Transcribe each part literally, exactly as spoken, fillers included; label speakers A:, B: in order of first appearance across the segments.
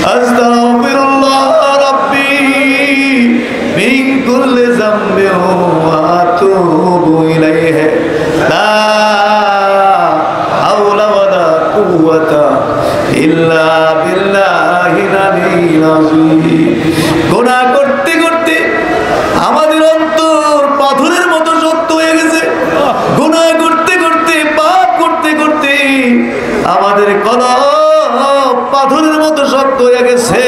A: আস্তাগফিরুল্লাহ রাব্বি মিন কুল্লি যামবিন ওয়া আতুবু ইলাইহি লা হাওলা ওয়ালা কুওয়াতা ইল্লা বিল্লাহিল আলিয়্যিল আযীম। গুনাহ করতে করতে আমাদের অন্তর পাথরের মতো শক্ত হয়ে গেছে। গুনাহ করতে করতে পাপ করতে করতে আমাদের কলব পাথরের মতো শক্ত হয়ে গেছে।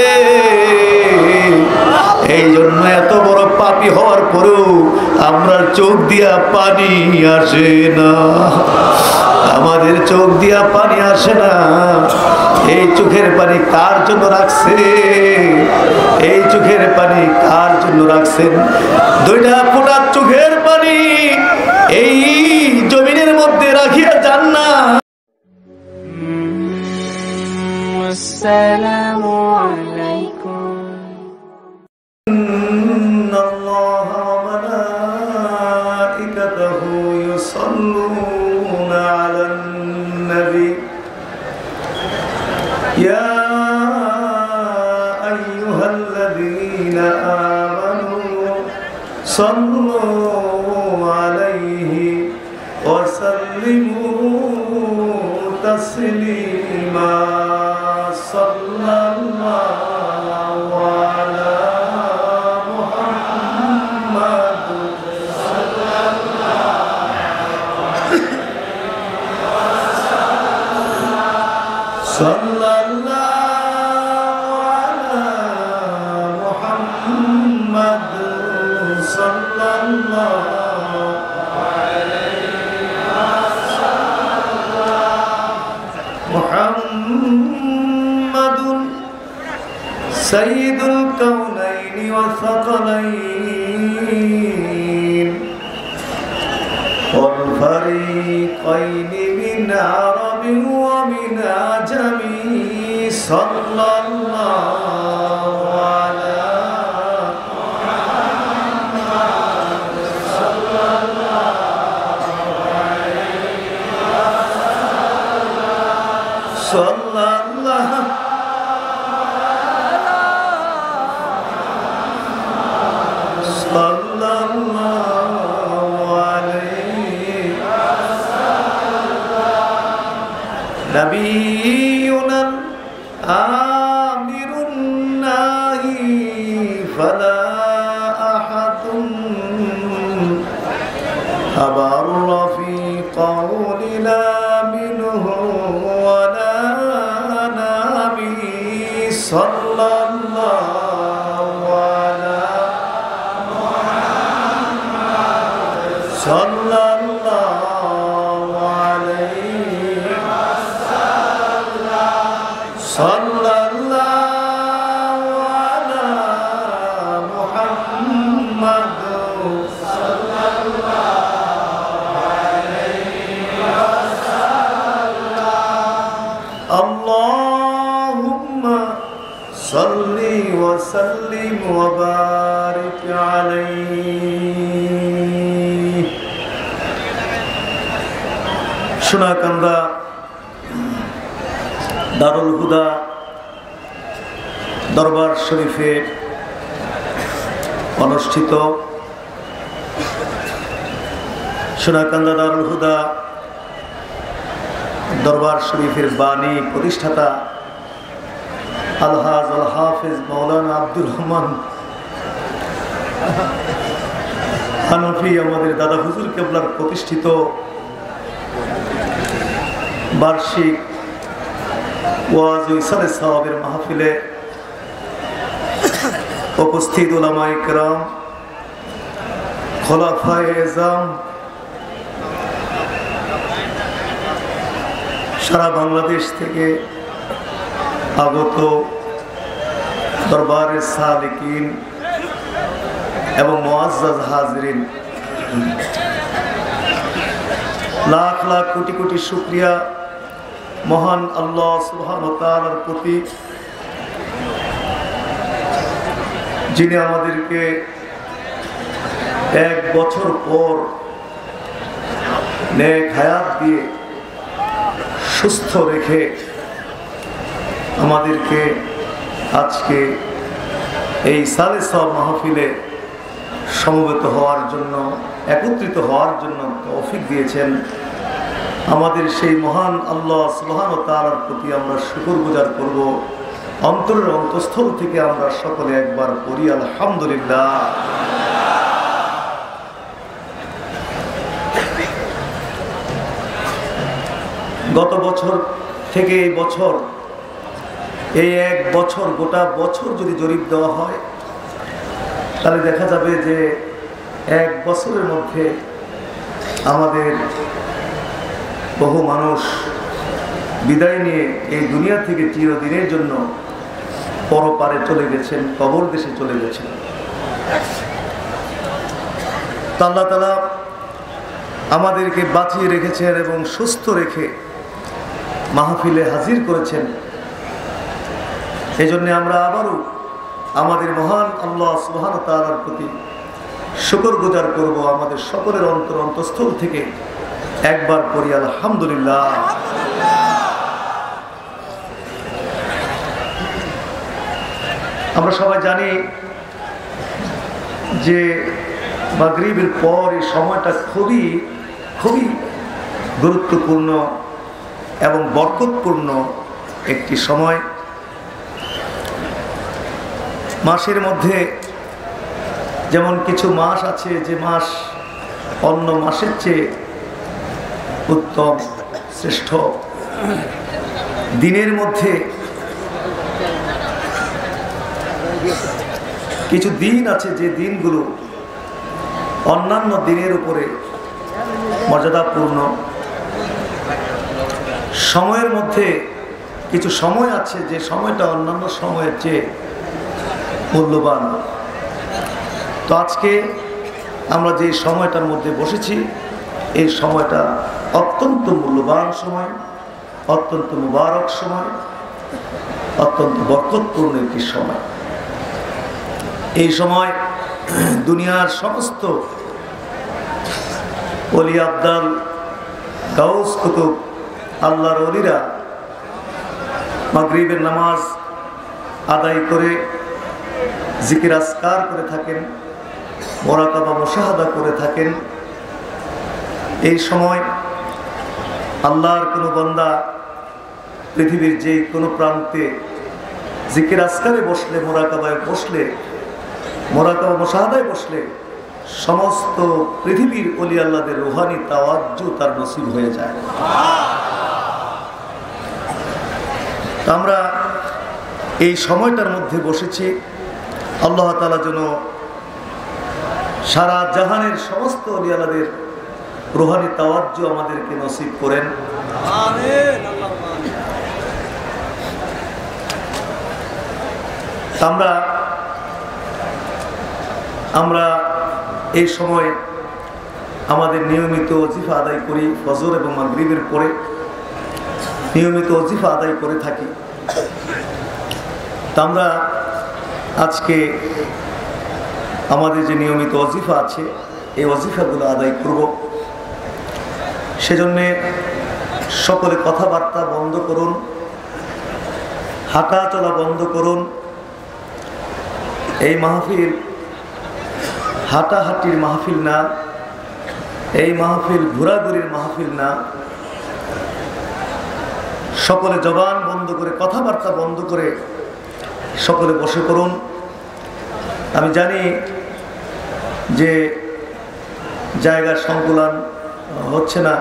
A: এই জন্য এত বড় পাপী হওয়ার পরেও আমরা চোখ দিয়া পানি আসে না, আমাদের চোখ দিয়া পানি আসে না। এই চোখের পানি কার জন্য রাখছে? এই চোখের পানি কার জন্য রাখছেন? দুইটা ফোঁটা চোখের পানি এই জমিনের মধ্যে রাখিয়া যান না। আসসালামু আলাইকুম। ইন্নাল্লাহা ওয়া মালাইকাতাহু ইউসাল্লুনা আলান নবী ইয়া আইয়ুহাল্লাযীনা আমানু সাল্লু আলাইহি ওয়া সাল্লিমু তাসলিমা। সাল্লাল্লাহু আলা মুহাম্মাদ সাল্লাল্লাহু আলা মুহাম্মাদ সাল্লাল্লাহু আলাইহি ওয়াসাল্লাম। মুহাম্মাদুন সাইয়্যিদুল কাউনাইনি ওয়া সাকালাইন ওয়াল ফারিকাইনি মিন আরাবিন ওয়া মিন আজামি। সাল্লাল্লাহু আলা মুহাম্মাদ সাল্লাল্লাহু আলাইহি ওয়াসাল্লাম। সাল্লাল্লাহু সাল্লাল্লাহু আলাইহি ওয়াসাল্লাম। নবিয়ুনাল আমিরুন নাহি ফালা আহাদুন আবাররা ফি কওলিনা মিনহু ওয়ালা নাবি। সাল্লাল্লাহু আলা সাল্লাল্লাহু আলাইহি ওয়াসাল্লাম। সাল্লাল্লাহু আলা মুহাম্মাদ সাল্লাল্লাহু আলাইহি ওয়াসাল্লাম। আল্লাহুম্মা সাল্লি ওয়া সাল্লিম ওয়া বারিক আলাইহি। সোনাকান্দা দারুল হুদা দরবার শরীফে অনুষ্ঠিত সোনাকান্দা দারুল হুদা দরবার শরীফের বাণী প্রতিষ্ঠাতা আলহাজ আল হাফেজ মাওলানা আব্দুর রহমান হানফি আমাদের দাদা হুজুর কেবলার প্রতিষ্ঠিত বার্ষিক ওয়াজ ও ইরশাদে সাওয়াবের মাহফিলে উপস্থিত উলামায়ে কেরাম, খোলাফায়ে এজাম, সারা বাংলাদেশ থেকে আগত দরবারের সালিকিন এবং মুআজ্জাজ হাজিরিন, লাখ লাখ কোটি কোটি শুকরিয়া মহান আল্লাহ সুবহানাহু ওয়া তাআলার প্রতি, যিনি আমাদেরকে এক বছর পর নেক হায়াত দিয়ে সুস্থ রেখে আমাদেরকে আজকে এই সালেসা মাহফিলে সমবেত হওয়ার জন্য, একত্রিত হওয়ার জন্য তৌফিক দিয়েছেন। আমাদের সেই মহান আল্লাহ সুবহানাহু ওয়া তাআলার প্রতি আমরা শুকরগুজার করব। অন্তরের অন্তঃস্থল থেকে আমরা সকলে একবার পড়ি আলহামদুলিল্লাহ। গত বছর থেকে এই বছর, এই এক বছর, গোটা বছর যদি জরিপ দেওয়া হয় তাহলে দেখা যাবে যে এক বছরের মধ্যে আমাদের বহু মানুষ বিদায় নিয়ে এই দুনিয়া থেকে চিরদিনের জন্য পরপারে চলে গেছেন, কবর দেশে চলে গেছেন। আল্লাহ তাআলা আমাদেরকে বাঁচিয়ে রেখেছেন এবং সুস্থ রেখে মাহফিলে হাজির করেছেন। এই জন্য আমরা আবারও আমাদের মহান আল্লাহ সুবহানাহু ওয়া তাআলার প্রতি শুকরগুজার করব। আমাদের সকলের অন্তর অন্তঃস্থল থেকে একবার পড়ি আলহামদুলিল্লাহ। আমরা সবাই জানি যে মাগরিবের পর এই সময়টা খুবই খুবই গুরুত্বপূর্ণ এবং বরকতপূর্ণ একটি সময়। মাসের মধ্যে যেমন কিছু মাস আছে যে মাস অন্য মাসের চেয়ে উত্তম, শ্রেষ্ঠ। দিনের মধ্যে কিছু দিন আছে যে দিনগুলো অন্যান্য দিনের উপরে মর্যাদাপূর্ণ। সময়ের মধ্যে কিছু সময় আছে যে সময়টা অন্যান্য সময়ের চেয়ে মূল্যবান। তো আজকে আমরা যে সময়টার মধ্যে বসেছি, এই সময়টা অত্যন্ত মূল্যবান সময়, অত্যন্ত মুবারক সময়, অত্যন্ত বরকতপূর্ণ একটি সময়। এই সময় দুনিয়ার সমস্ত ওলি আবদাল, গাউস কুতুব, আল্লাহর ওলিরা মাগরিবের নামাজ আদায় করে জিকির আজকার করে থাকেন, মুরাকাবা মুশাহাদা করে থাকেন। এই সময় আল্লাহর কোনো বান্দা পৃথিবীর যে কোনো প্রান্তে জিকির আজকারে বসলে, মুরাকাবায় বসলে, মুরাকাবা মুশাহাদায় বসলে সমস্ত পৃথিবীর ওলি আল্লাহদের রুহানি তাওয়াজ্জু তার নসিব হয়ে যায়। আমরা এই সময়টার মধ্যে বসেছি, আল্লাহ তাআলা যেন সারা জাহানের সমস্ত ওলি আল্লাহদের রুহানি তাওয়াজ্জু আমাদেরকে নসিব করেন। আমিন। আমরা আমরা এই সময় আমাদের নিয়মিত ওজিফা আদায় করি। ফজর এবং মাগরিবের পরে নিয়মিত ওজিফা আদায় করে থাকি। তা আমরা আজকে আমাদের যে নিয়মিত ওজিফা আছে, এই ওজিফাগুলো আদায় করব। সেজন্যে সকলে কথাবার্তা বন্ধ করুন, হাঁটা চলা বন্ধ করুন। এই মাহফিল হাঁটাহাঁটির মাহফিল না, এই মাহফিল ঘোরাঘুরির মাহফিল না। সকলে জবান বন্ধ করে, কথাবার্তা বন্ধ করে সকলে বসে পড়ুন। আমি জানি যে জায়গার সংকুলান হচ্ছে না,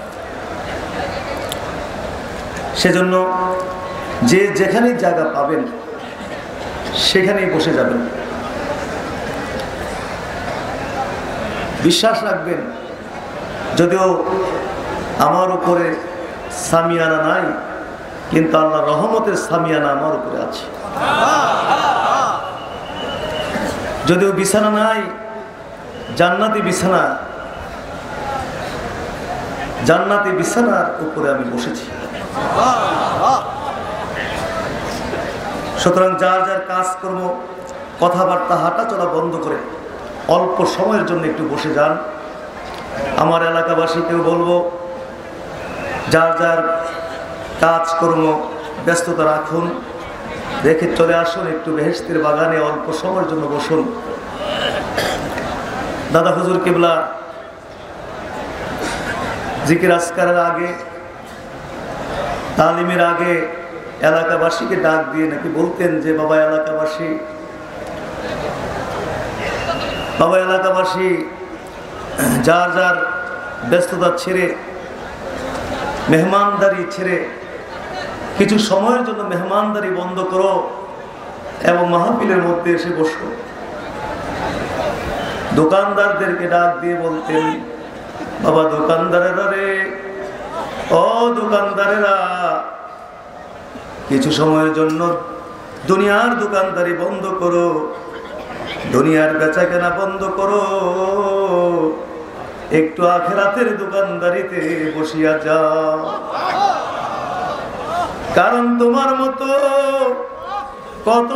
A: সেজন্য যে যেখানেই জায়গা পাবেন সেখানেই বসে যাবেন। বিশ্বাস রাখবেন, যদিও আমার উপরে সামিয়ানা নাই, কিন্তু আল্লাহ রহমতের সামিয়ানা আমার উপরে আছে। যদিও বিছানা নাই, জান্নাতি বিছানা, জান্নাতি বিছানার উপরে আমি বসেছি। সুতরাং যার যার কাজকর্ম, কথাবার্তা, হাঁটা চলা বন্ধ করে অল্প সময়ের জন্য একটু বসে যান। আমার এলাকাবাসীকেও বলবো, যার যার কাজকর্ম ব্যস্ততা রাখুন, রেখে চলে আসুন, একটু বেহেশতের বাগানে অল্প সময়ের জন্য বসুন। দাদা হুজুর কিবলা জিকির আজকারের আগে, তালিমের আগে এলাকাবাসীকে ডাক দিয়ে নাকি বলতেন যে বাবা এলাকাবাসী বাবা এলাকাবাসী যার যার ব্যস্ততা ছেড়ে, মেহমানদারি ছেড়ে কিছু সময়ের জন্য মেহমানদারি বন্ধ করো এবং মাহফিলের মধ্যে এসে বসো। দোকানদারদেরকে ডাক দিয়ে বলতেন, বাবা দোকানদারেরা রে, ও দোকানদারেরা, কিছু সময়ের জন্য দুনিয়ার দোকানদারি বন্ধ করো, দুনিয়ার বেচা কেনা বন্ধ করো, একটু আখিরাতের দোকানদারিতে বসিয়া যাও। কারণ তোমার মতো কত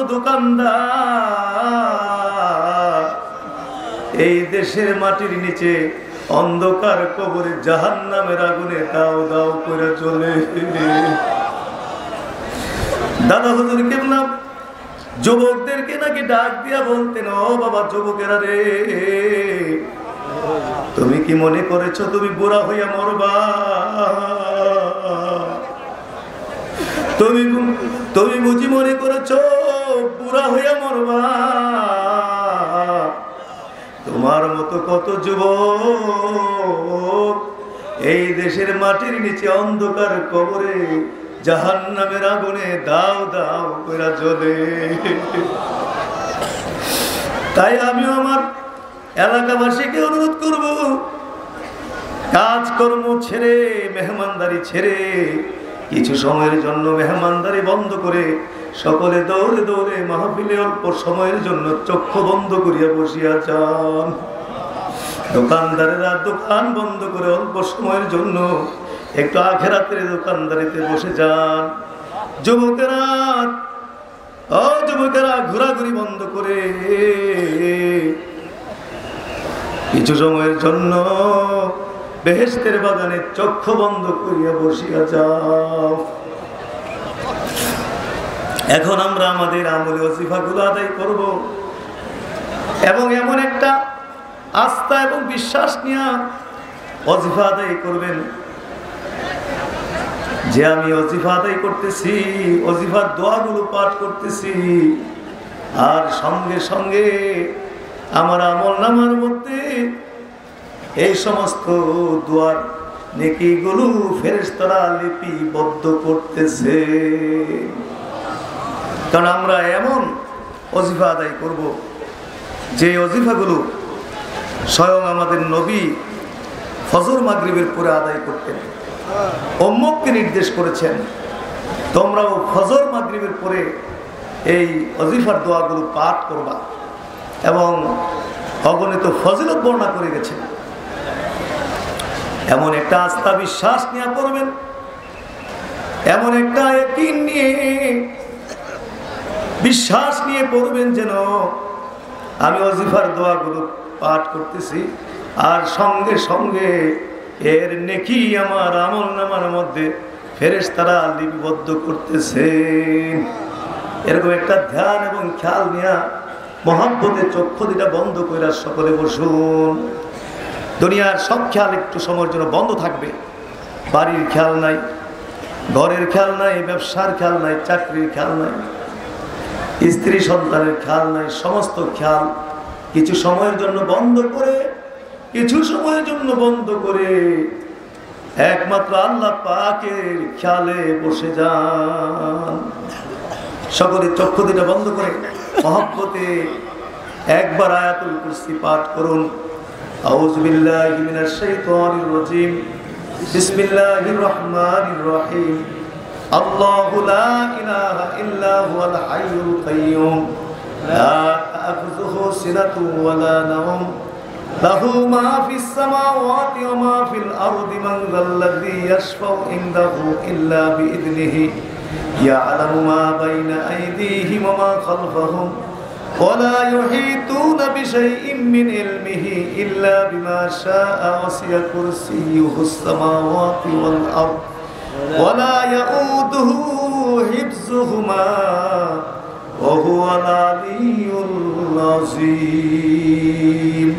A: দোকানদার এই দেশের মাটির নিচে অন্ধকার কবরে জাহান্নামের আগুনে দাও দাও করে চলে। দাদা হুজুর কিবলা যুবকদেরকে নাকি ডাক দিয়া বলতেন, ও বাবা যুবকেরা রে, তুমি কি মনে করেছো তুমি বুড়া হইয়া মরবা? তুমি তুমি বুঝি মনে করেছো বুড়া হইয়া মরবা? তোমার মতো কত যুবক এই দেশের মাটির নিচে অন্ধকার কবরে জাহান্নামের আগুনে দাও দাও কইরা জ্বলে। তাই আমিও আমার এলাকাবাসীকে অনুরোধ করব, কাজকর্ম ছেড়ে, মেহমানদারি ছেড়ে কিছু সময়ের জন্য মেহমানদারি বন্ধ করে সকলে দৌড়ে দৌড়ে মাহফিলে অল্প সময়ের জন্য চক্ষু বন্ধ করিয়া বসিয়া যান। দোকানদারেরা দোকান বন্ধ করে অল্প সময়ের জন্য একটু আখিরাতের দোকানদারিতে বসে যান। যুবকেরা ও যুবকেরা ঘোরাঘুরি বন্ধ করে কিছু সময়ের জন্য বেহেশতের বাগানে চক্ষু বন্ধ করিয়া বসিয়া যাও। এখন আমরা আমাদের আমলে ওজিফাগুলো আদায় করব এবং এমন একটা আস্থা এবং বিশ্বাস নিয়ে ওজিফা আদায় করবেন যে আমি ওজিফা আদায় করতেছি, ওজিফার দোয়াগুলো পাঠ করতেছি, আর সঙ্গে সঙ্গে আমার আমলনামার মধ্যে এই সমস্ত দোয়ার নেকিগুলো ফেরেশতারা লিপিবদ্ধ করতেছে। কারণ আমরা এমন ওজিফা আদায় করব যে ওজিফাগুলো স্বয়ং আমাদের নবী ফজর মাগরিবের পরে আদায় করতেন। উম্মতকে নির্দেশ করেছেন তোমরাও ফজর মাগরিবের পরে এই ওজিফার দোয়াগুলো পাঠ করবা এবং অগণিত ফজিলত বর্ণনা করে গেছেন। এমন একটা আস্থা বিশ্বাস নিয়ে করবেন, এমন একটা ইয়াকিন নিয়ে বিশ্বাস নিয়ে পড়বেন যেন আমি ওজিফার দোয়াগুলো পাঠ করতেছি আর সঙ্গে সঙ্গে এর নেকি আমার আমলনামার মধ্যে ফেরেশতারা লিপিবদ্ধ করতেছে। এরকম একটা ধ্যান এবং খেয়াল নিয়ে মহব্বতের চক্ষু দুটা বন্ধ করে সকলে বসুন। দুনিয়ার সব খেয়াল একটু সময়ের জন্য বন্ধ থাকবে। বাড়ির খেয়াল নাই, ঘরের খেয়াল নাই, ব্যবসার খেয়াল নাই, চাকরির খেয়াল নাই, স্ত্রী সন্তানের খেয়াল নাই, সমস্ত খেয়াল কিছু সময়ের জন্য বন্ধ করে কিছু সময়ের জন্য বন্ধ করে একমাত্র আল্লাহ পাকের খেয়ালে বসে যান। সকলে চক্ষু দুটা বন্ধ করে মহব্বতে একবার আয়াতুল কুরসি পাঠ করুন। আউযু বিল্লাহি মিনাশ শাইতানির রাজীম। বিসমিল্লাহির রহমানির রহিম। আল্লাহু লা ইলাহা ইল্লা হুয়াল হাইয়ুল কাইয়্যুম লা তা'খুযুহু সিনাতুন ওয়া লা নাওম লাহু মা ফিস সামাওয়াতি ওয়া মা ফিল আরদি মান যাল্লাযী ইয়াশফাউ ইনদাহু ইল্লা বিইذনিহি ইয়া'লামু মা বাইনা আইদিহিম ওয়া মা খালফাহুম ولا يحيطون بشيء من علمه إلا بما شاء وسع كرسيه السماوات والأرض ولا يؤوده حفظهما ওয়া হুয়াল আলিয়্যুল আযীম।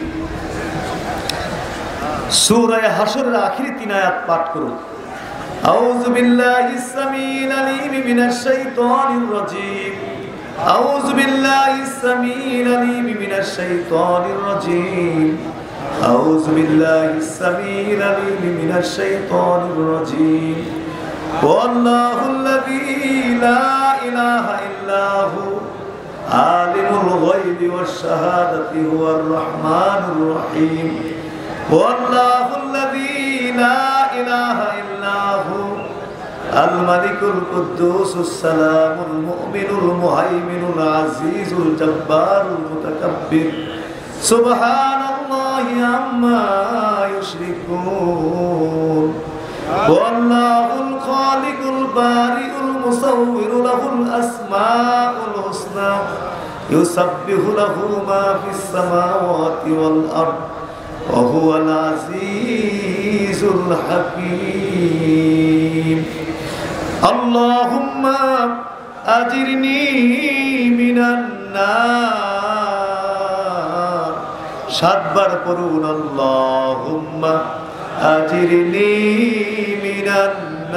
A: সূরা হাশরের আখিরি তিন আয়াত পাঠ করুন। আউযু বিল্লাহিস সামিউল আলীম মিনাশ শাইতানির রাজীম। আউযু বিল্লাহিস সামিউল আলীম মিনাশ শাইতানির রাজীম। আউযু বিল্লাহিস সামিউল আলীম মিনাশ শাইতানির রাজীম। ওয়াল্লাহুল্লাযী লা ইলাহা ইল্লা হু আলিমুল গায়বি ওয়াশ শাহাদাতি হুয়ার রাহমানুর রহিম। ওয়াল্লাহুল্লাযী লা ইলাহা ইল্লা হু আল মালিকুল কুদ্দুসুস সালামুল মুমিনুল মুহাইমিনুল আজিজুল জব্বারুল মুতাকাব্বির সুবহানাল্লাহি আম্মা ইউশরিকুন। ওয়াল্লাহুল খালিকুল বারিউল মুসাউবিরু লাহুল আসমাউল হুসনা ইউসাব্বিহু লাহু মা ফিস সামাওয়াতি ওয়াল আরদ ওয়া হুয়াল আজিজুল হাকীম। আল্লাহুম্মা আজিরনি মিনান নার। সাতবার পড়ুন আল্লাহুম্মা আজিরনি মিনান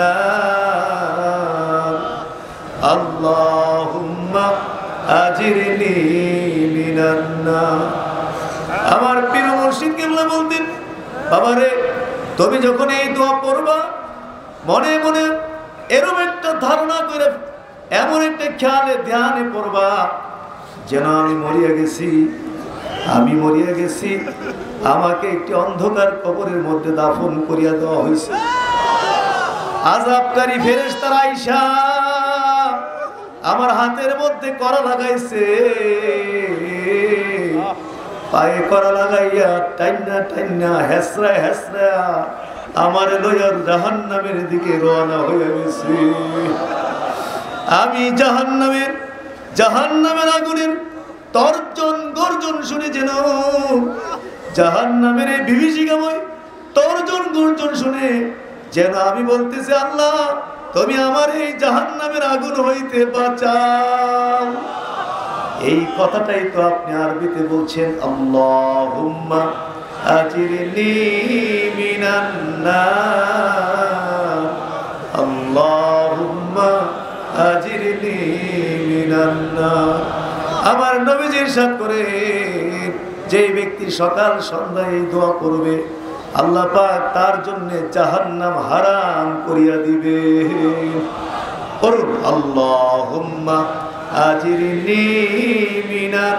A: নার। আল্লাহুম্মা আজিরনি মিনান নার। আমার পীর মুর্শিদ কিবলা বলতেন, বাবারে তুমি যখন এই দোয়া পড়বা মনে মনে এরকম একটা ধারণা করে এমন একটা খেয়ালে ধ্যানে পড়বা যেন আমি মরিয়া গেছি, আমি মরিয়া গেছি, আমাকে একটি অন্ধকার কবরের মধ্যে দাফন করিয়া দেওয়া হয়েছে। আযাবকারী ফেরেশতারা আইসা আমার হাতের মধ্যে করা লাগাইছে, পায়ে করা লাগাইয়া টাইনা টাইনা হেসরা হেসরা আমার লইয়ার জাহান্নামের দিকে রওনা হয়ে গেছে। আমি জাহান্নামের জাহান্নামের আগুনের তর্জন গর্জন শুনে যেন জাহান্নামের এই বিভীষিকাময় তর্জন গর্জন শুনে যেন আমি বলতেছি, আল্লাহ তুমি আমার এই জাহান্নামের আগুন হইতে বাঁচাও। এই কথাটাই তো আপনি আরবিতে বলছেন, আল্লাহুম্মা আজিরনি মিনান নার। আল্লাহুম্মা আজিরনি মিনান নার। আমার নবীজি ইরশাদ করে, যেই ব্যক্তি সকাল সন্ধ্যায় এই দোয়া করবে আল্লাহ পাক তার জন্য জাহান্নাম হারাম করিয়া দিবে। করুন আল্লাহুম্মা আজিরনি মিনান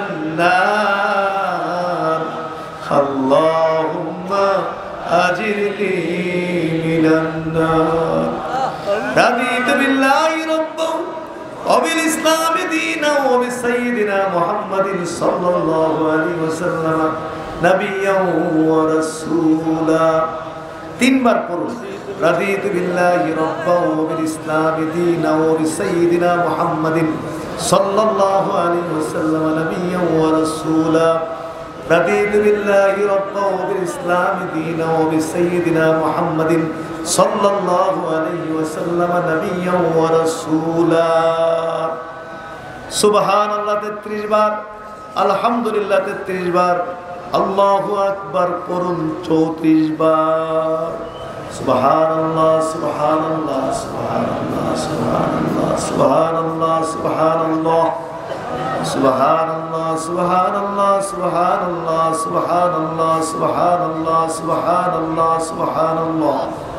A: নার। আল্লাহুম্মা আজিরনি মিনান নার। রাদিতু বিল্লাহি রাব্বান ওয়া বিল ইসলামি দীনান ওয়া বিসাইয়্যিদিনা মুহাম্মাদিন সাল্লাল্লাহু আলাইহি ওয়াসাল্লাম নাবিয়্যান ওয়া রাসূলা। তিনবার পড়ুন, রাদিতু বিল্লাহি রাব্বান ওয়া বিল ইসলামি দীনান ওয়া বিসাইয়্যিদিনা মুহাম্মাদিন সাল্লাল্লাহু আলাইহি ওয়াসাল্লাম নাবিয়্যান ওয়া রাসূলা। রাদিতু বিল্লাহি রাব্বান ওয়া বিল ইসলামি দীনান ওয়া বিসাইয়্যিদিনা মুহাম্মাদিন সাল্লাল্লাহু আলাইহি ওয়াসাল্লাম নাবিয়্যান ওয়া রাসূলা। সুবহানাল্লাহ তেত্রিশ বার, আলহামদুলিল্লাহ তেত্রিশ বার, আল্লাহু আকবার পড়ুন চৌত্রিশ বার। সুবহানাল্লাহ সুবহানাল্লাহ সুবহানাল্লাহ সুবহানাল্লাহ সুবহানাল্লাহ সুবহানাল্লাহ সুবহানাল্লাহ সুবহানাল্লাহ সুবহানাল্লাহ সুবহানাল্লাহ সুবহানাল্লাহ সুবহানাল্লাহ সুবহানাল্লাহ।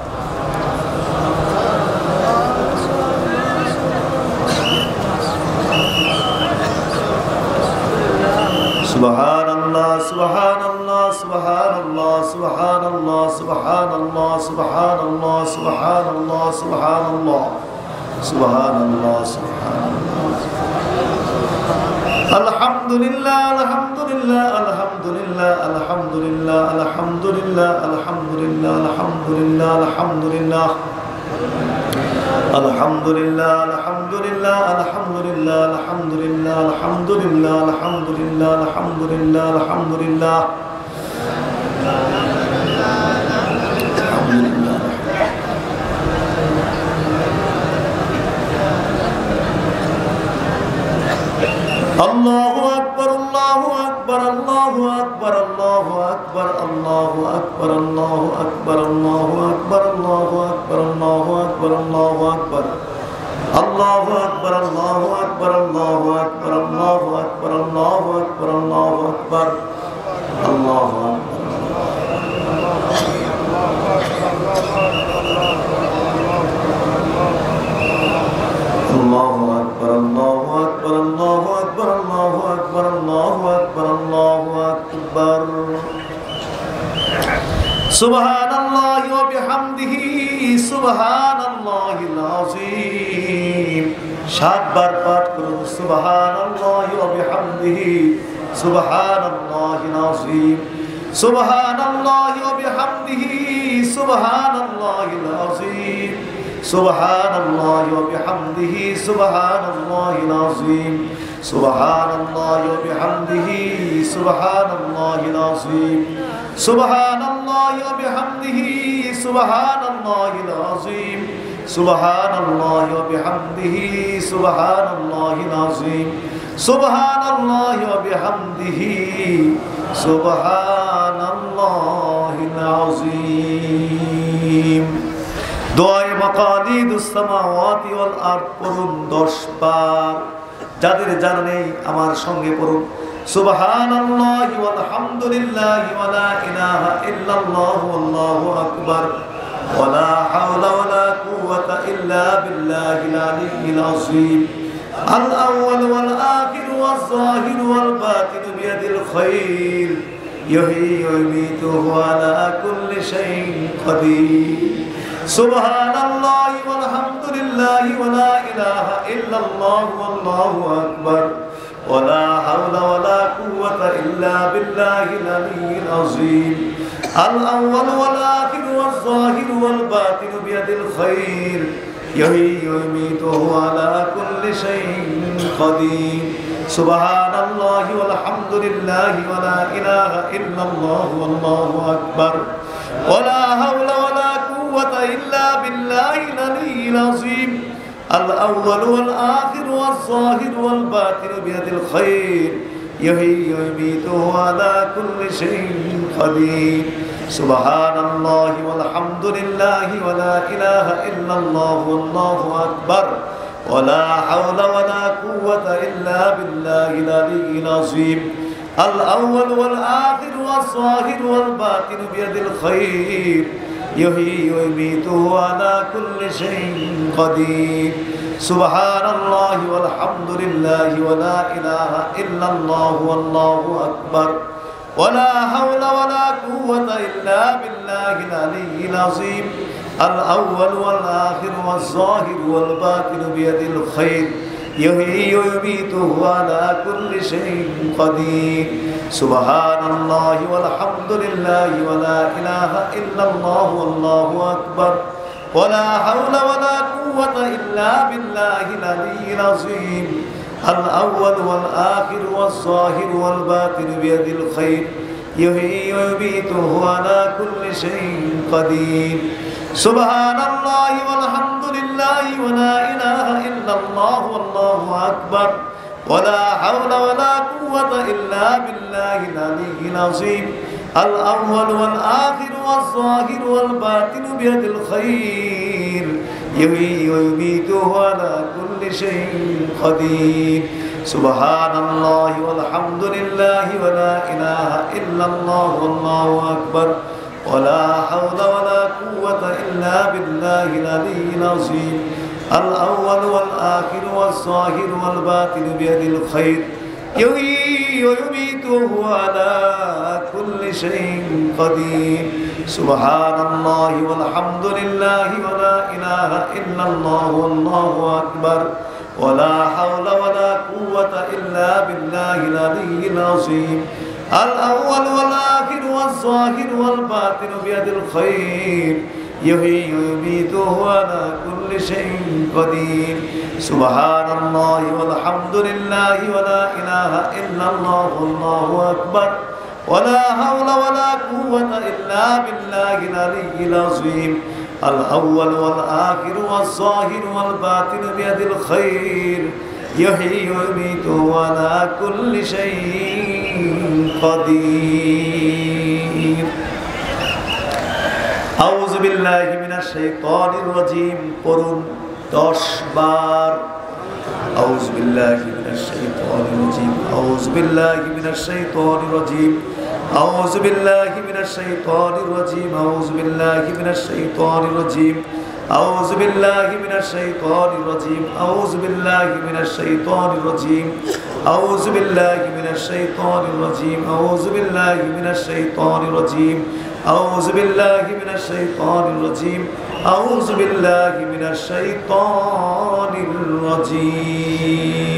A: Subhanallah, subhanallah, subhanallah, subhanallah, subhanallah, subhanallah, subhanallah, subhanallah, subhanallah, subhanallah. Alhamdulillah, alhamdulillah, alhamdulillah, alhamdulillah, alhamdulillah, alhamdulillah, alhamdulillah, alhamdulillah. Alhamdulillah, alhamdulillah, alhamdulillah, alhamdulillah, alhamdulillah, alhamdulillah, alhamdulillah, alhamdulillah. Alhamdulillah. আল্লাহু আকবার আল্লাহু আকবার আল্লাহু আকবার আল্লাহু আকবার আল্লাহু আকবার আল্লাহু আকবার আল্লাহু আকবার আল্লাহু আকবার আল্লাহু আকবার আল্লাহু আকবার আল্লাহু আকবার আল্লাহু আকবার আল্লাহু আকবার আল্লাহু আকবার আল্লাহু আকবার আল্লাহু আকবার আল্লাহু আকবার Allahu Akbar, Allahu Akbar, Allahu Akbar, Allahu Akbar, Allahu Akbar, Allahu Akbar. Subhanallahi wa bihamdihi, Subhanallahil Azim. সাতবার পাঠ করুন Subhanallahi wa bihamdihi, Subhanallahil Azim. Subhanallahi wa bihamdihi, Subhanallahil Azim. Subhanallah wa bihamdihi subhanallahil azim Subhanallah wa bihamdihi subhanallahil azim Subhanallah wa bihamdihi subhanallahil azim Subhanallah wa bihamdihi subhanallahil azim Subhanallah wa bihamdihi subhanallahil azim দোয়ায়ে মাকালিদুস সামাওয়াতি ওয়াল আরদ পড়ুন দশ বার যাদের জানা নেই আমার সঙ্গে পড়ুন সুবহানাল্লাহি ওয়াল হামদুলিল্লাহি ওয়া লা ইলাহা ইল্লাল্লাহু আল্লাহু আকবার ওয়া লা হাওলা ওয়া লা কুওয়াতা ইল্লা বিল্লাহিল আলিয়্যিল আযীম আল আউয়াল ওয়াল আখির ওয়াজ যাহির ওয়াল বাতিন বিয়াদিল খায়র ইউহয়ী ওয়া ইউমীতু আলা কুল্লি শাইইন Kadir Subhanallah walhamdulillah wa la ilaha illallah wallahu akbar wa la hawla wa la quwwata illa billahil aliyyil azim al-awwal wal akhir wal zahir wal batin biyadil khair yuhyi wa yumiitu ala kulli shay'in qadir Subhanallah walhamdulillah wa la ilaha illallah wallahu akbar wa la hawla wa la إلا بالله العلي العظيم الأول والآخر والظاهر والباطن بيد الخير يحيي ويميت على كل شيء قدير سبحان الله والحمد لله ولا إله إلا الله والله أكبر ولا حول ولا قوة إلا بالله العلي العظيم الأول والآخر والظاهر والباطن بيد الخير يحيي ويميت على كل شيء قدير سبحان الله والحمد لله ولا إله إلا الله والله أكبر ولا حول ولا قوة إلا بالله العلي العظيم الأول والآخر والظاهر والباطن بيد الخير يحيي ويميت على كل شيء قدير سبحان الله والحمد لله ولا إله إلا الله والله أكبر ولا حول ولا قوة إلا بالله العلي العظيم الأول والآخر والظاهر والباطن بيد الخير يحيي ويميت على كل شيء قدير سبحان الله والحمد لله ولا إله إلا الله والله أكبر ولا حول ولا قوة إلا بالله العلي العظيم الأول والآخر والظاهر والباطن بيد الخير يحيي ويميت على كل شيء قدير سبحان الله والحمد لله ولا إله إلا الله والله أكبر ولا حول ولا قوة إلا بالله العلي العظيم الأول والآخر والظاهر والباطن بيد الخير يحيي ويميت على كل شيء قدير سبحان الله والحمد لله ولا إله إلا الله والله أكبر ولا حول ولا قوة إلا بالله العلي العظيم الأول والآخر والظاهر والباطن بيد الخير يحيي ويميت على كل شيء قدير سبحان الله والحمد لله ولا إله إلا الله والله أكبر ولا حول ولا قوة إلا بالله العلي العظيم الأول والآخر والظاهر والباطن بيد الخير يحيي ويميت على শাইইন Kadir. আউযু বিল্লাহি মিনাশ শাইতানির রাজীম পড়ুন দশ বার। আউযু বিল্লাহি মিনাশ শাইতানির রাজীম, আউযু বিল্লাহি মিনাশ শাইতানির রাজীম, আউযু বিল্লাহি মিনাশ শাইতানির রাজীম, আউযু বিল্লাহি মিনাশ শাইতানির রাজীম, আউযু বিল্লাহি মিনাশ শাইতানির রাজীম, আউযু বিল্লাহি মিনাশ শাইতানির রাজীম, আউযু বিল্লাহি মিনাশ শাইতানির রাজীম, আউযু বিল্লাহি মিনাশ শাইতানির রাজীম, আউযু বিল্লাহি মিনাশ শাইতানির রাজীম, আউযু বিল্লাহি মিনাশ শাইতানির রাজীম।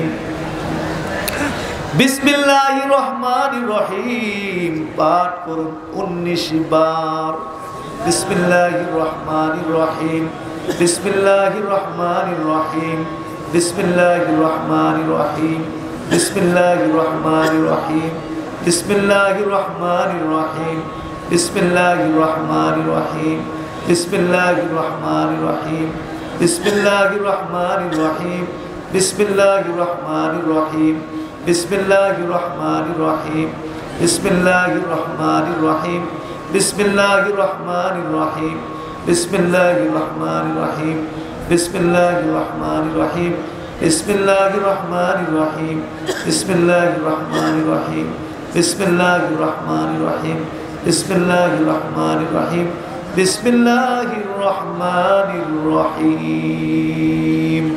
A: বিসমিল্লাহির রহমানির রহিম পাঠ করুন উনিশ বার। বিসমিল্লাহির রহমানির রহিম, বিসমিল্লাহির রহমানির রহিম, বিসমিল্লাহির রহমানির রহিম, বিসমিল্লাহির রহমানির রহিম, বিসমিল্লাহির রহমানির রহিম, বিসমিল্লাহির রহমানির রহিম, বিসমিল্লাহির রহমানির রহিম, বিসমিল্লাহির রহমানির রহিম, বিসমিল্লাহির রহমানির রহিম, বিসমিল্লাহির রহমানির রহিম, বিসমিল্লাহির রহমানির রহিম, বিসমিল্লাহির রহমানির রহিম, বিসমিল্লাহির রহমানির রহিম, বিসমিল্লাহির রহমানির রহিম, বিসমিল্লাহির রহমানির রহিম, বিসমিল্লাহির রহমানির রহিম, বিসমিল্লাহির রহমানির রহিম, বিসমিল্লাহির রহমানির রহিম, বিসমিল্লাহির রহমানির রহিম।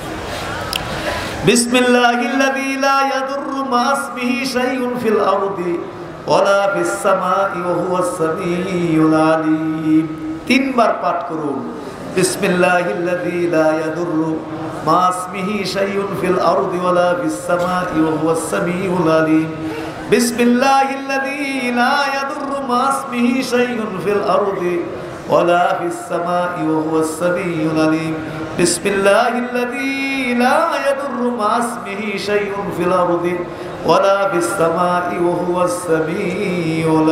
A: বিসমিল্লাহিল্লাযী লা ইয়াদুররু মা ইসমিহি শাইউন ফিল আরদি ওয়ালা ফিস সামাই ওয়া হুয়াস সামিউল আলীম। তিনবার পাঠ করুন বিসমিল্লাহিল্লাযী লা ইয়াদুররু মা ইসমিহি শাইউন ফিল আরদি ওয়ালা ফিস সামাই ওয়া হুয়াস সামিউল আলীম। বিসমিল্লাহিল্লাযী লা ইয়াদুররু মা ইসমিহি শাইউন ফিল আরদি ওয়ালা ফিস সামাই ওয়া হুয়াস সামিউল আলীম। বিসমিল্লাহিল্লাযী লা ইয়াদুররু মা ইসমিহি শাইউন ফিল আরদি ওয়ালা ফিস সামাই ওয়া হুয়াস সামিউল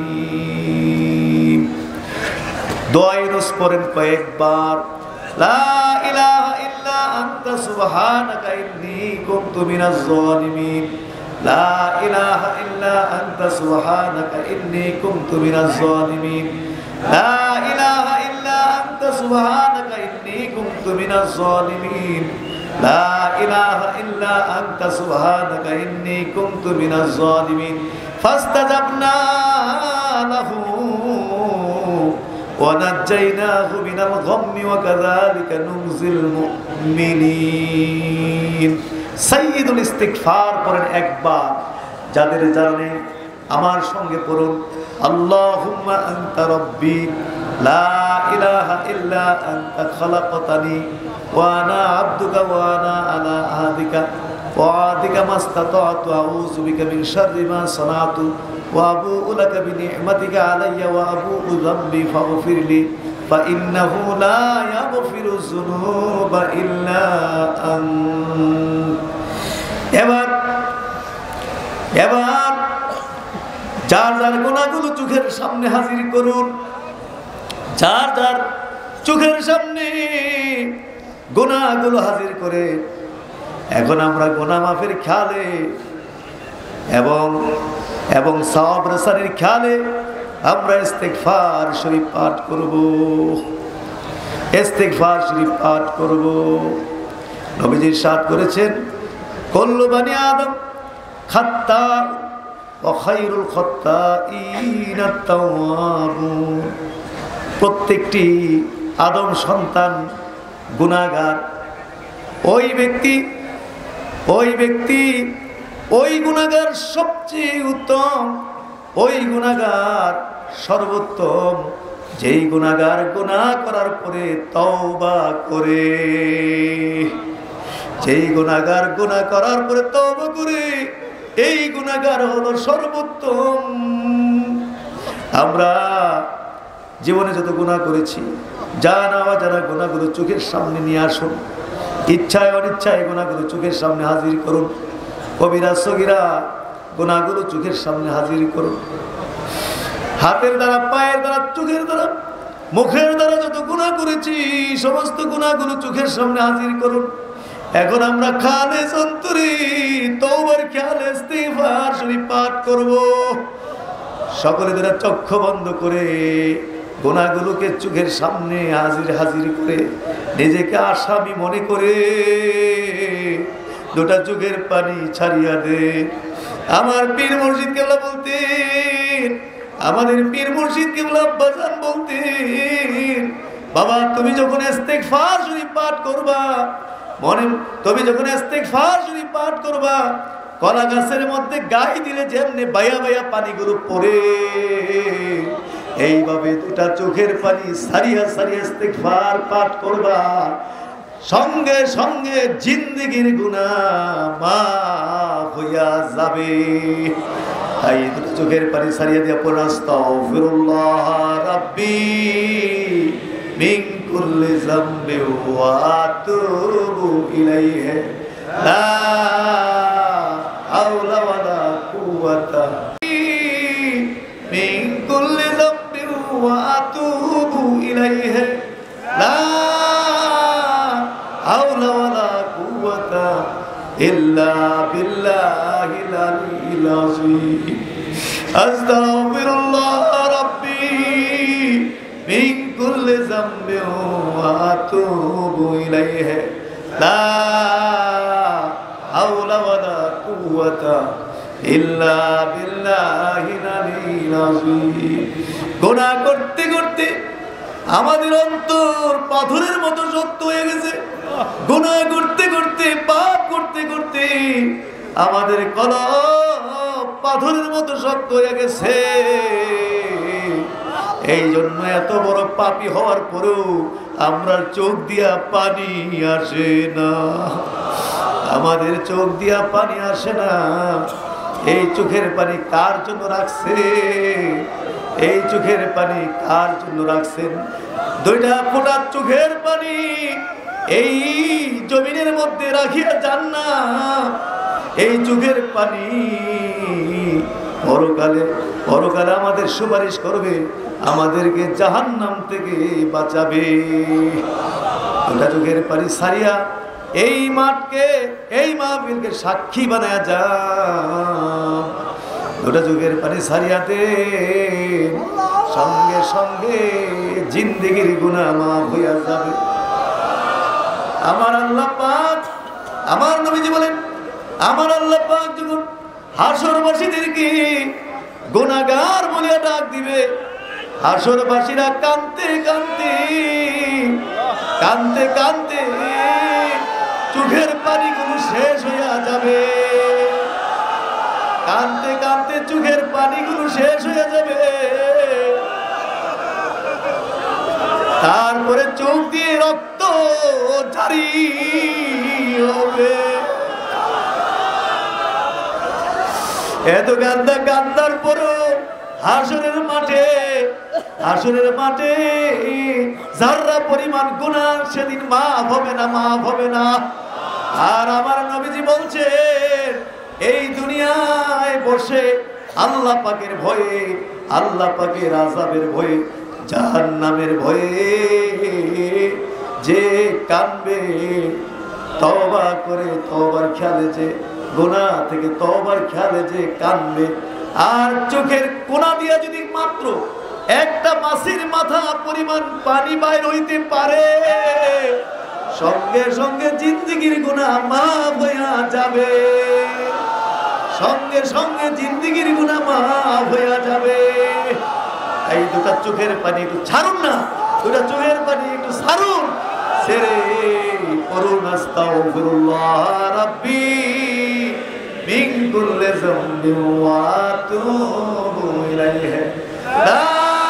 A: আলীম। দোয়ায়ে রোজ পড়েন কয়েকবার। লা ইলাহা ইল্লা আনতা সুবহানাকা ইন্নী কুনতু মিনাজ জালিমিন। লা ইলাহা ইল্লা আনতা সুবহানাকা ইন্নী কুনতু মিনাজ জালিমিন। লা ইলাহা ইল্লা আনতা সুবহানাকা ইন্নী কুনতু মিনাজ জালিমিন। লা ইলাহা ইল্লা আনতা সুবহানাকা ইন্নী কুনতু মিনাজ জালিমিন। ফাস্তাজাবনা লাহু ওয়া নাজ্জায়নাহু মিনাল গাম্মি ওয়া কাযালিকা নুনজিল মুমিনিন। সাইয়্যিদুল ইস্তিগফার পড়েন একবার। যাদের জানে আমার সঙ্গে পড়ুন আল্লাহুম্মা আনতা রাব্বি লা ইলাহা ইল্লা আনতা খালাকতানি ওয়া আনা আবদুকা ওয়া আনা আলা আহদিকা ওয়া আদিকা মাস্তাতাতু আউযু বিকা মিন শাররি মা সানাতু ওয়া আবুউ লাকা বিনি'মাতিকা আলাইয়া ওয়া আবুউ যামবি ফাগফিরলি فإنه لا يغفر الذنوب إلا أنت। এবার এবার যার যার গুনাহগুলো চোখের সামনে হাজির করুন। যার যার চোখের সামনে গুনাহগুলো হাজির করে এখন আমরা গুনাহ মাফের খেয়ালে এবং এবং সওয়াব রসানির খেয়ালে আমরা ইস্তিগফার শরীফ পাঠ করব। ইস্তিগফার শরীফ পাঠ করব। নবীজি ইরশাদ করেছেন কুল্লু বানি আদম খাত্তা ওয়া খায়রুল খাত্তাইনা আত-তাওয়াবুন। প্রত্যেকটি আদম সন্তান গুনাহগার। ওই ব্যক্তি ওই ব্যক্তি ওই গুনাহগার সবচেয়ে উত্তম, ওই গুনাহগার সর্বোত্তম যেই গুনাহগার গুনাহ করার পরে তওবা করে, যেই গুনাহগার গুনাহ করার পরে তওবা করে, এই গুনাহগার হলো সর্বোত্তম। আমরা জীবনে যত গুনাহ করেছি, জানা অজানা গুনাহগুলো চোখের সামনে নিয়ে আসুন। ইচ্ছায় অনিচ্ছায় গুনাহগুলো চোখের সামনে হাজির করুন। কবিরা সগীরা গুনাহগুলো চোখের সামনে হাজির করুন। হাতের দ্বারা, পায়ের দ্বারা, চোখের দ্বারা, মুখের দ্বারা যত গুনাহ করেছি সমস্ত গুনাহগুলো চোখের সামনে হাজির করুন। এখন আমরা খালেস অন্তরে তওবার খেয়ালে ইস্তিগফার শরীফ পাঠ করব। সকলে যারা চক্ষু বন্ধ করে গুনাহগুলোকে চোখের সামনে হাজির হাজির করে নিজেকে আসামি মনে করে দুটা চোখের পানি ছাড়িয়া দে। আমার পীর মুর্শিদ কেবলা বলতেন, আমাদের পীর মুর্শিদ কেবলা আব্বাজান বলতেন, বাবা তুমি যখন ইস্তিগফার শরীফ পাঠ করবা, মনে তুমি যখন ইস্তিগফার শরীফ পাঠ করবা, কলা গাছের মধ্যে গাই দিলে যেমনি বায়া বায়া পানিগুলো পড়ে, এইভাবে দুটা চোখের পানি সারিয়া সারিয়া ইস্তিগফার পাঠ করবা, সঙ্গে সঙ্গে জিন্দেগির গুনাহ মাফ হইয়া যাবে। তাই দুটো চোখের পানি সারিয়া দিয়া পড়া আস্তাগফিরুল্লাহ রাব্বি মিন কুল্লি যামবি ওয়া আতুবু ইলাইহি লা হাওলা ওয়ালা কুওয়াতা মিন কুল্লি যামবি ওয়া আতুবু ইলাইহি লা হাওলা ওয়ালা কুওয়াতা ইল্লা বিল্লাহিল আলিয়্যিল আযীম। আস্তাগফিরুল্লাহ রাব্বি মিন কুল্লি যামবি ওয়া আতুবু ইলাইহি লা হাওলা ওয়ালা কুওয়াতা ইল্লা বিল্লাহিল আলিয়্যিল আযীম। গুনাহ করতে করতে আমাদের অন্তর পাথরের মতো শক্ত হয়ে গেছে। গুনাহ করতে করতে পাপ করতে করতে আমাদের কলব পাথরের মতো শক্ত হয়ে গেছে। এই জন্য এত বড় পাপী হওয়ার পরেও আমরা চোখ দিয়া পানি আসে না, আমাদের চোখ দিয়া পানি আসে না। এই চোখের পানি কার জন্য রাখছে? এই চোখের পানি কার জন্য রাখছেন? দুইটা ফোঁটা চোখের পানি এই জমিনের মধ্যে রাখিয়া যান না। এই চোখের পানি পরকালে পরকালে আমাদের সুপারিশ করবে, আমাদেরকে জাহান্নাম থেকে বাঁচাবে। দুটা চোখের পানি সারিয়া এই মাঠকে এই মাহফিলকে সাক্ষী বানায়া যা। দুটা চোখের পানি সারিয়াতে সঙ্গে সঙ্গে জিন্দেগির গুনাহ মাফ হইয়া যাবে। আমার আল্লাহ পাক, আমার নবীজি বলেন, আমার আল্লাহ পাক যখন হাসরবাসীদেরকে গুনাহগার বলে ডাক দিবে, হাসরবাসীরা কাঁদতে কাঁদতে কাঁদতে কাঁদতে চোখের পানিগুলো শেষ হইয়া যাবে। কাঁদতে কাঁদতে চোখের পানিগুলো শেষ হয়ে যাবে। তারপরে চোখ দিয়ে রক্ত জারি হবে। এত কান্দা কান্দার পরও হাসরের মাঠে হাসরের মাঠে যারা পরিমাণ গুনাহ সেদিন মাফ হবে না, মাফ হবে না। আর আমার নবীজি বলছেন, এই দুনিয়ায় বসে আল্লাহ পাকের ভয়ে, আল্লাহ পাকের আযাবের ভয়ে, জাহান্নামের ভয়ে যে কাঁদবে, তওবা করে তওবার খেয়ালে যে গুনাহ থেকে তওবার খেয়ালে যে কাঁদবে, আর চোখের কোনা দিয়া যদি মাত্র একটা মাছির মাথা পরিমাণ পানি বাইর হইতে পারে, সঙ্গে সঙ্গে জিন্দেগির গুনাহ মাফ হইয়া যাবে। সঙ্গে সঙ্গে জিন্দেগির গুনাহ মাফ হইয়া যাবে। এই দুটা চোখের পানি একটু ছাড়ুন না, দুটা চোখের পানি একটু ছাড়ুন, ছেড়ে পড়ুন আস্তাগফিরুল্লাহ রাব্বি মিন কুল্লি যামবি ওয়া আতুবু ইলাইহি লা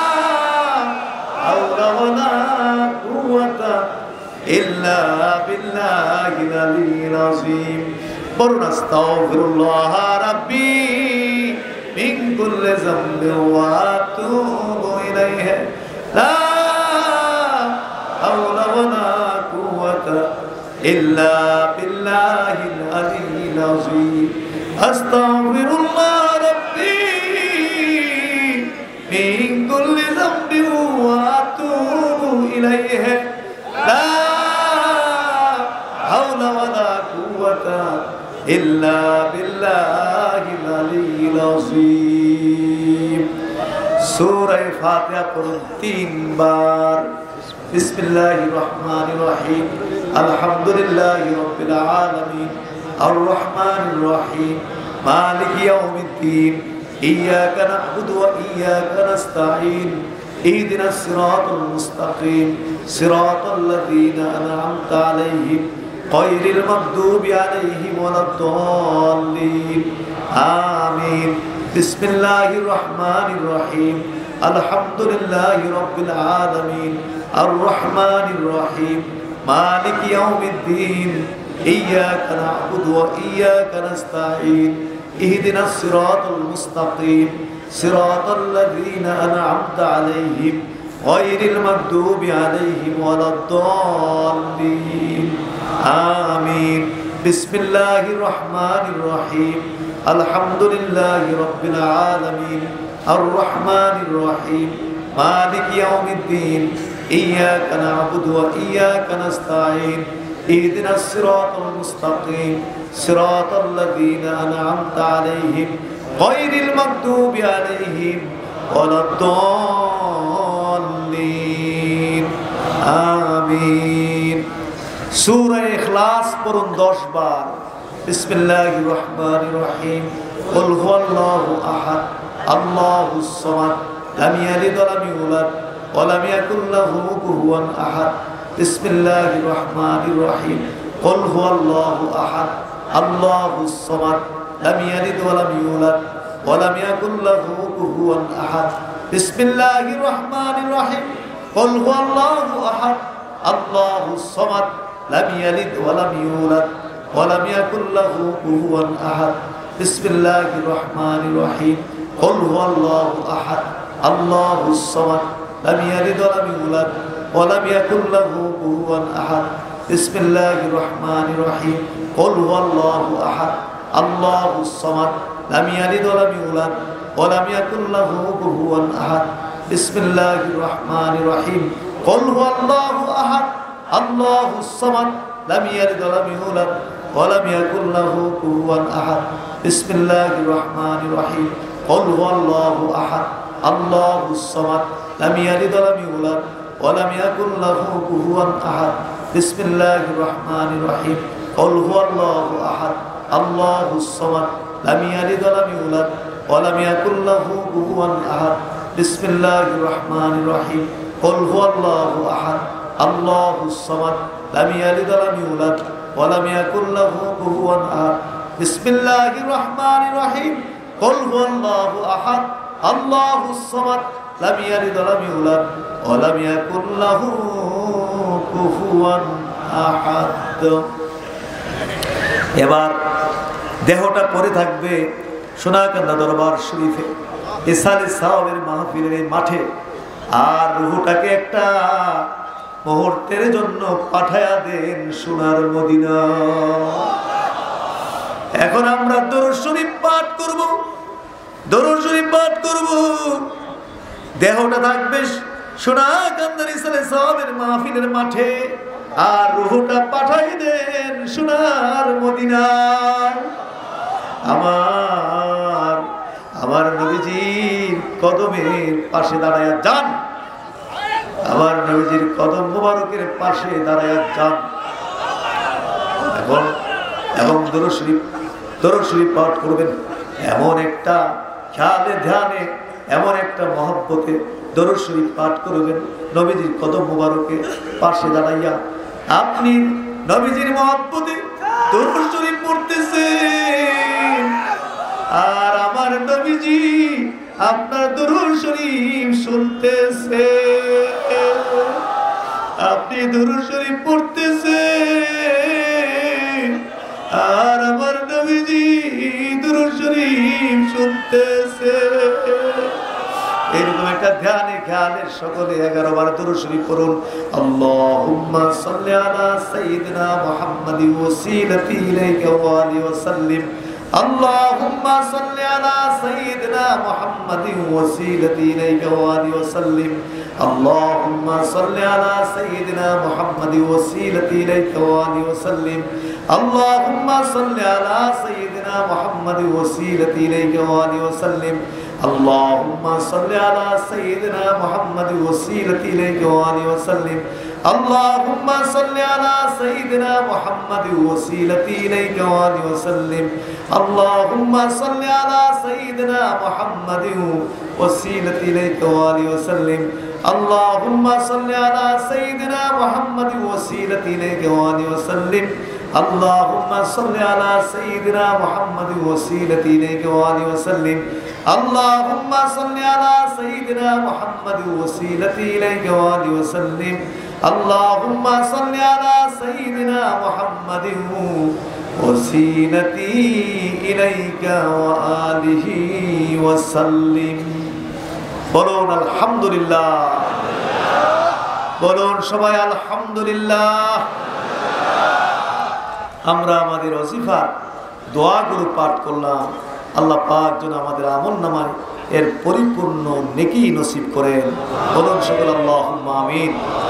A: হাওলা ওয়ালা কুওয়াতা ইল্লা বিল্লাহিল আলিয়্যিল আযীম। পড়ুন আস্তাগফিরুল্লাহ রাব্বি মিন কুল্লি যামবি ওয়া আতুবু ইলাইহি লা হাওলা ওয়ালা কুওয়াতা ইল্লা বিল্লাহিল আলিয়্যিল আযীম। আস্তাগফিরুল্লাহ রাব্বি মিন কুল্লি যামবি ওয়া আতুবু ইলাইহি লা হাওলা ওয়ালা আলিয়্যিল আযীম। সূরা ফাতিহা পড়ুন তিনবার। বিসমিল্লাহির রহমানির রহিম। আলহামদুলিল্লাহি রাব্বিল আলামিন। আর রহমানির রহিম। মালিকি ইয়াউমিদ্দিন। ইয়্যাকা না'বুদু ওয়া ইয়্যাকা নাস্তাঈন। ইহদিনাস সিরাতাল মুস্তাকিম। সিরাতাল্লাযীনা আন'আমতা আলাইহিম গায়রিল মাগদুবি আলাইহিম ওয়ালাদ-দাল্লিন। আমিন। বিসমিল্লাহির রহমানির রহিম। আলহামদুলিল্লাহি রাব্বিল আলামিন। আর রহমানির রহিম। মালিকি ইয়াউমিদ্দিন। ইয়্যাকা না'বুদু ওয়া ইয়্যাকা নাস্তাঈন। ইহদিনাস সিরাতাল মুস্তাকিম। সিরাতাল্লাযীনা আন'আমতা আলাইহিম গায়রিল মাগদুবি আলাইহিম ওয়ালাদ-দাল্লিন। আমিন। বিসমিল্লাহির রহমানির রহিম। আলহামদুলিল্লাহি রাব্বিল আলামিন। আর রহমানির রহিম। মালিকি ইয়াউমিদ্দিন। ইয়্যাকা না'বুদু ওয়া ইয়্যাকা নাস্তাঈন। ইহদিনাস সিরাতাল মুস্তাকিম। সিরাতাল্লাযীনা আন'আমতা আলাইহিম গায়রিল মাগদুবি আলাইহিম ওয়ালাদ-দাল্লিন। আমিন। সূরা ইখলাস পড়ুন দশ বার। বিসমিল্লাহির রহমানির রহিম। কুল হুয়াল্লাহু আহাদ আল্লাহুস সামাদ লাম ইয়ালিদ ওয়া লাম ইউলাদ ওয়া লাম ইয়াকুল লাহু কুফুওয়ান আহাদ। বিসমিল্লাহির রহমানির রহিম। কুল হুয়াল্লাহু আহাদ আল্লাহুস সামাদ লাম ইয়ালিদ ওয়া লাম ইউলাদ ওয়া লাম ইয়াকুল লাহু কুফুওয়ান আহাদ। বিসমিল্লাহির রহমানির রহিম। কুল হুয়াল্লাহু আহাদ আল্লাহুস সামাদ লাম ইয়ালিদ ওয়া লাম ইউলাদ ওয়া লাম ইয়াকুল লাহু কুফুওয়ান আহাদ। বিসমিল্লাহির রহমানির রহিম। কুল হুয়াল্লাহু আহাদ আল্লাহুস সামাদ লাম ইয়ালিদ ওয়া লাম ইউলাদ ওয়া লাম ইয়াকুল লাহু কুফুওয়ান আহাদ। বিসমিল্লাহির রহমানির রহিম। কুল হুয়াল্লাহু আহাদ আল্লাহুস সামাদ লাম ইয়ালিদ ওয়া লাম ইউলাদ ওয়া লাম ইয়াকুল লাহু কুফুওয়ান আহাদ। বিসমিল্লাহির রহমানির রহিম। কুল হুয়াল্লাহু আহাদ আল্লাহুস সামাদ লাম ইয়ালিদ ওয়া লাম ইউলাদ ওয়া লাম ইয়াকুল লাহু কুফুওয়ান আহাদ। বিসমিল্লাহির রহমানির রহিম। কুল হুয়াল্লাহু আহাদ আল্লাহুস সামাদ লাম ইয়ালিদ ওয়া লাম ইউলাদ ওয়া লাম ইয়াকুল লাহু কুফুওয়ান আহাদ। বিসমিল্লাহির রহমানির রহিম। কুল হুয়াল্লাহু আহাদ আল্লাহুস সামাদ লাম ইয়ালিদ ওয়া লাম ইউলাদ ওয়া লাম ইয়াকুল লাহু কুফুওয়ান আহাদ। বিসমিল্লাহির রহমানির রহিম। কুল হুয়াল্লাহু আহাদ আল্লাহুস সামাদ লাম ইয়ালিদ ওয়া লাম ইউলাদ ওয়া লাম ইয়াকুল লাহু কুফুওয়ান আহাদ। বিসমিল্লাহির রহমানির রহিম। কুল হুয়াল্লাহু আহাদ আল্লাহুস সামাদ লাম ইয়ালিদ ওয়া লাম ইউলাদ ওয়া লাম ইয়াকুল লাহু কুফুওয়ান আহাদ। এবার দেহটা পড়ে থাকবে সোনাকান্দা দরবার শরীফে, ইসালে সাওয়াবের মাহফিলের এই মাঠে, আর রূহটাকে একটা মুহূর্তের জন্য পাঠায়া দেন সোনার মদিনা। এখন আমরা দরুদ শরীফ পাঠ করব, দরুদ শরীফ পাঠ করব। দেহটা থাকবে সোনাকান্দার ইসালে সাওয়াবের মাহফিলের মাঠে, আর রূহটা পাঠাই দেন সোনার মদিনায়। আমার আমার নবীজির কদমের পাশে দাঁড়ায়া যান, আমার নবীজির কদম মুবারকের পাশে দাঁড়ায়া যান। এখন এবং দরুদ শরীফ দরুদ শরীফ পাঠ করবেন এমন একটা খেয়ালে ধ্যানে, এমন একটা মহব্বতে দরুদ শরীফ পাঠ করবেন নবীজির কদম মুবারকের পাশে দাঁড়াইয়া। আপনি নবীজির মহব্বতে দরুদ শরীফ পড়তেছেন, আর আমার নবীজি আপনার দরুদ শরীফ শুনতেছে। আপনি দরুদ শরীফ পড়তেছেন, আর আমার নবীজি দরুদ শরীফ শুনতেছে। এরকম একটা ধ্যানে খেয়ালের সকলে এগারো বার দরুদ শরীফ পড়ুন। আল্লাহুম্মা সাল্লি আলা সাইয়্যিদিনা মুহাম্মাদিন ওয়াসিলাতি ইলাইকা ওয়া আলিহি ওয়া সাল্লিম। আল্লাহুম্মা সাল্লি আলা সাইয়্যিদিনা মুহাম্মাদিন ওয়াসিলাতি ইলাইকা ওয়া আলিহি ওয়া সাল্লিম। আল্লাহুম্মা সাল্লি আলা সাইয়্যিদিনা মুহাম্মাদিন ওয়াসিলাতি ইলাইকা ওয়া আলিহি ওয়া সাল্লিম। আল্লাহুম্মা সাল্লি আলা সাইয়্যিদিনা سيدنا محمد وسيلة إليك وآله وسلم اللهم صل على سيدنا محمد وسيلة إليك وآله وسلم اللهم صل على سيدنا محمد وسيلة إليك وآله وسلم اللهم صل على سيدنا محمد وسيلة إليك وآله وسلم اللهم صل على سيدنا محمد وسيلة إليك وآله وسلم اللهم صل على سيدنا محمد وسيلة إليك وآله وسلم اللهم صل على سيدنا محمد وسيلة إليك وآله وسلم اللهم صل على سيدنا محمد وسيلتي إليك وآله وسلم বলুন আলহামদুলিল্লাহ বলুন সবাই আলহামদুলিল্লাহ আমরা আমাদের ওজিফা দোয়াগুলো পাঠ করলাম আল্লাহ পাক যেন আমাদের আমলনামায় এর পরিপূর্ণ নেকি নসিব করেন বলুন সকল আল্লাহুম্মা আমিন।